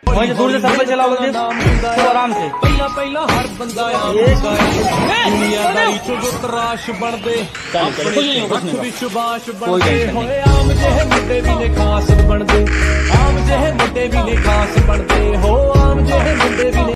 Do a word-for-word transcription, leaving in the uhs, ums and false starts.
वहीं दूर से सर्कल चलाओगे तो आराम से पहला पहला हर बंदा दुनियादारी चो जो तराश बनते अपने विश्वास बनते होए आम जेहे मुंडे भी ने खास बनते आम जेहे मुंडे भी ने खास बनते हो आम जेहे मुंडे भी